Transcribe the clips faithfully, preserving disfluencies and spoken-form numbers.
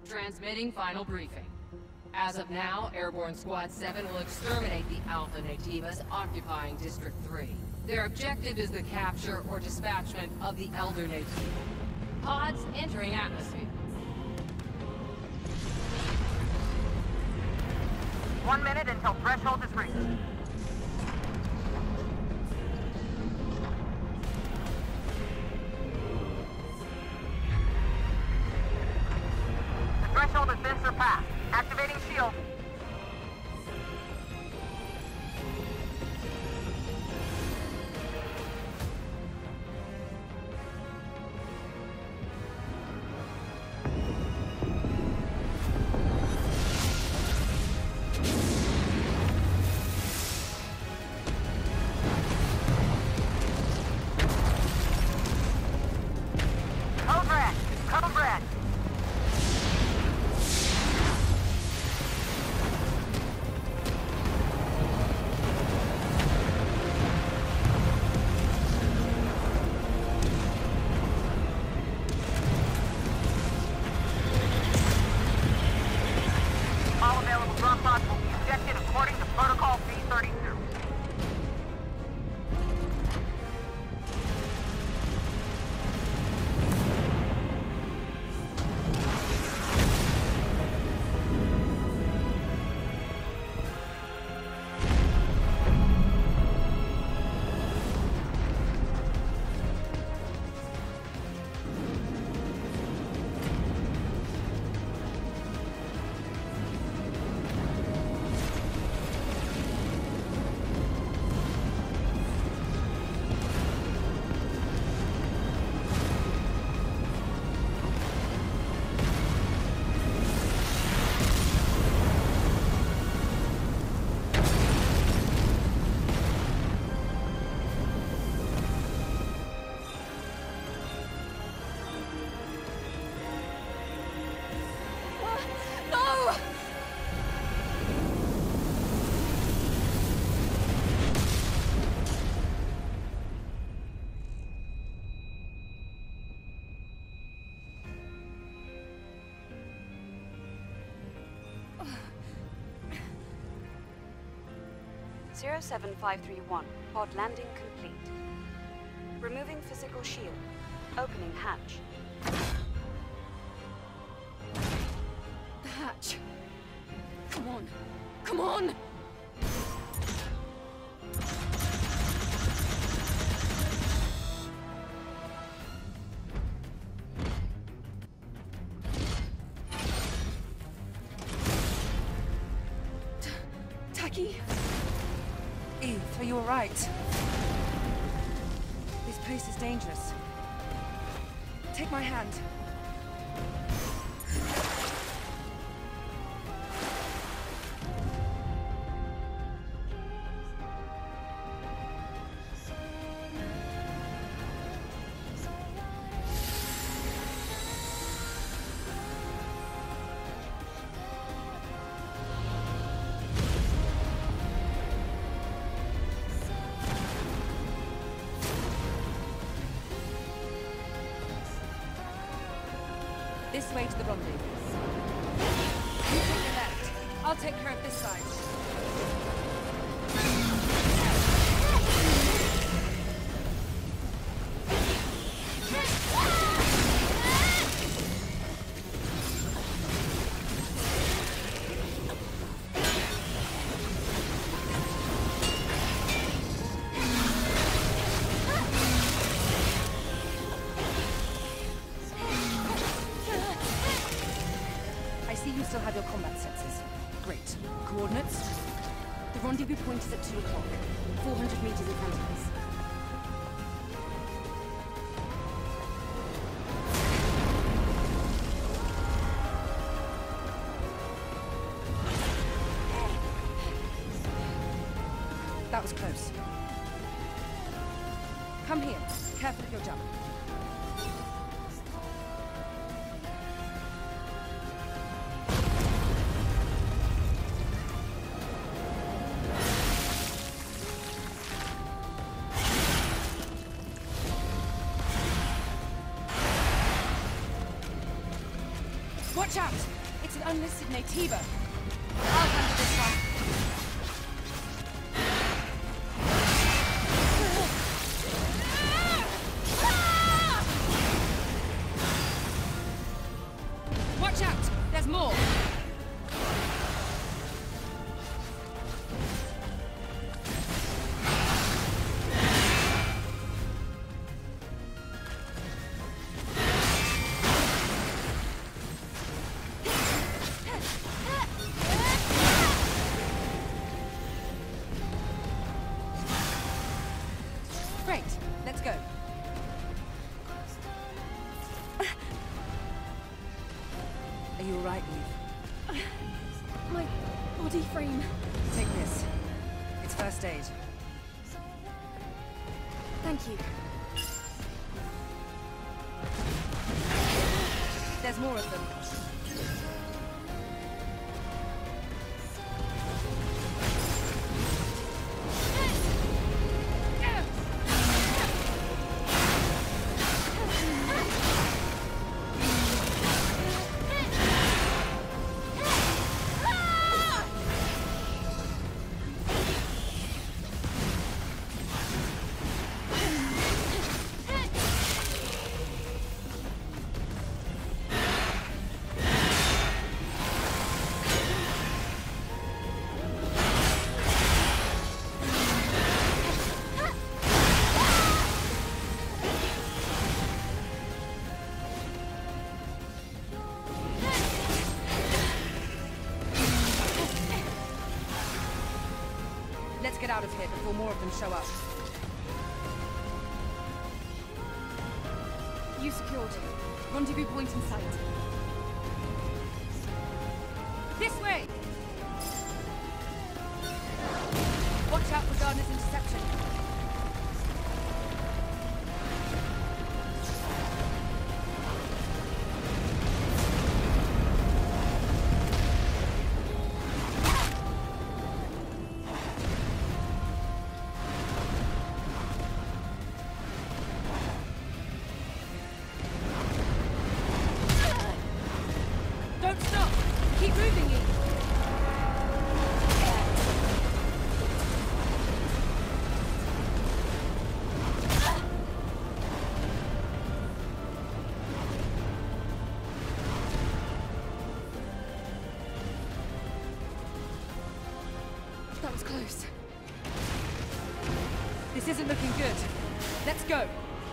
Transmitting final briefing. As of now, Airborne Squad seven will exterminate the Alpha Nativas occupying District three. Their objective is the capture or dispatchment of the Elder Nativa. Pods entering atmosphere. One minute until threshold is reached. The threshold has been surpassed. Activating shield. zero seven five three one, pod landing complete. Removing physical shield. Opening hatch. The hatch. Come on. Come on! Taki? Eve, are you alright? This place is dangerous. Take my hand. This way to the rendezvous. You take the left. I'll take care of this side. You still have your combat sensors. Great. Coordinates? The rendezvous point is at two o'clock. four hundred meters in front of us. That was close. Come here. Careful of your jump. Watch out! It's an unlisted Naytiba. I'll handle this one. Watch out! There's more! Great, let's go. Are you alright, Eve? My body frame. Take this. It's first aid. Thank you. There's more of them. Let's get out of here before more of them show up. You secured. Rendezvous point in sight. This way! Watch out for Gardner's interception. Don't stop! Keep moving, Eve! That was close. This isn't looking good. Let's go!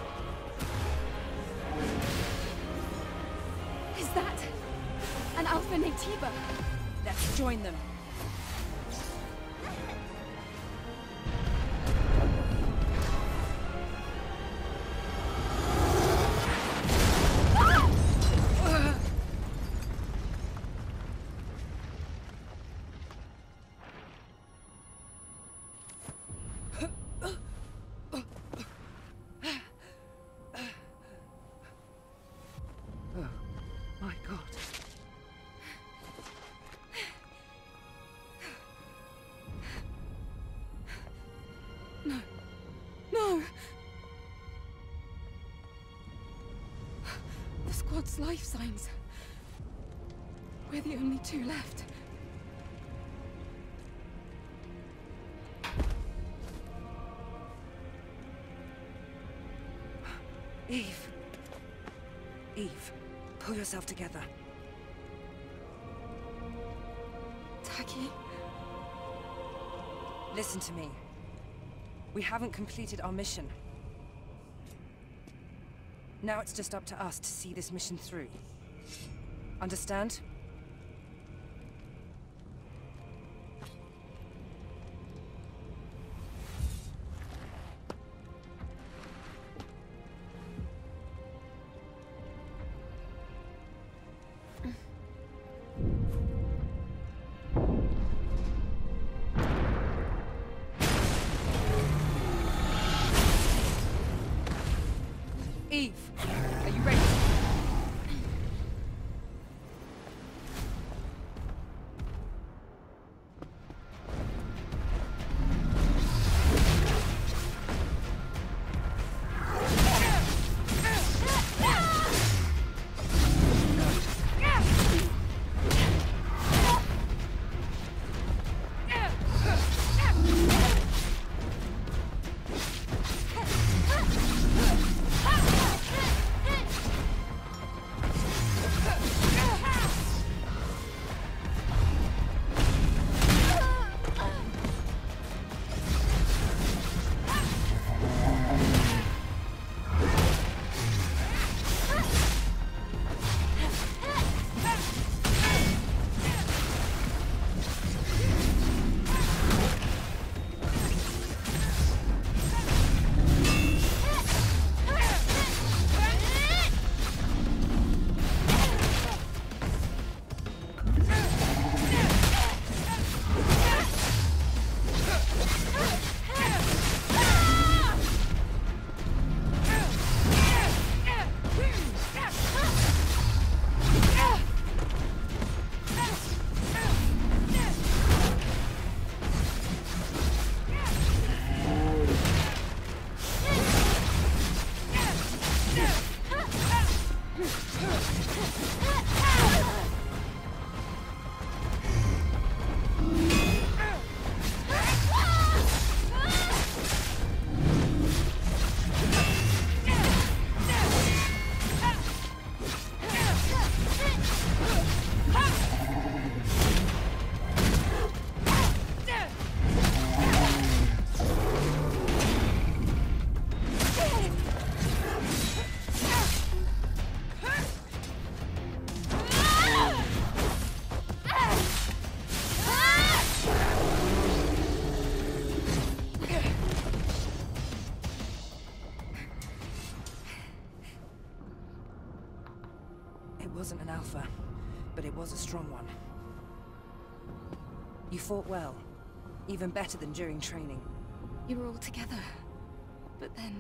Is that an Alpha Naytiba? Let's join them. My God. No. No! The squad's life signs. We're the only two left. Eve. Eve, pull yourself together. Taki? Listen to me. We haven't completed our mission. Now it's just up to us to see this mission through. Understand? Eve, are you ready? It wasn't an alpha, but it was a strong one. You fought well. Even better than during training. You were all together. But then...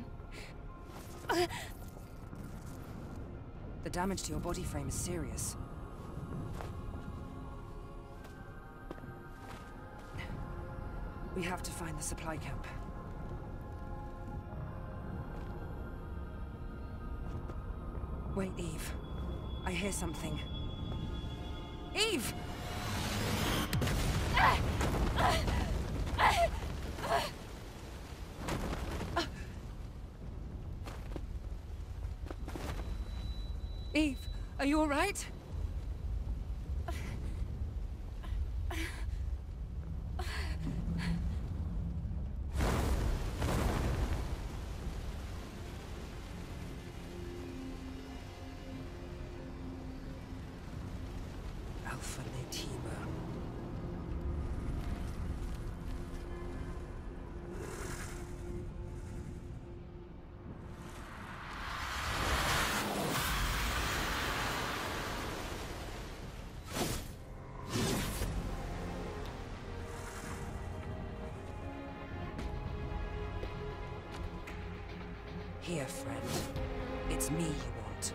The damage to your body frame is serious. We have to find the supply camp. Wait, Eve. I hear something. Eve! Eve, are you all right? Alpha Natima. Here, friend. It's me you want.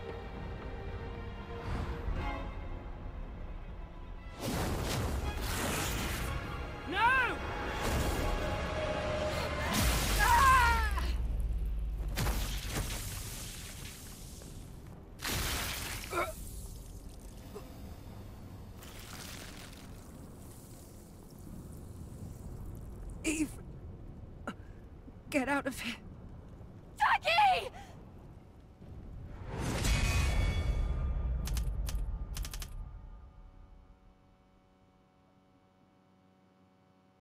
No! Ah! Eve! Get out of here.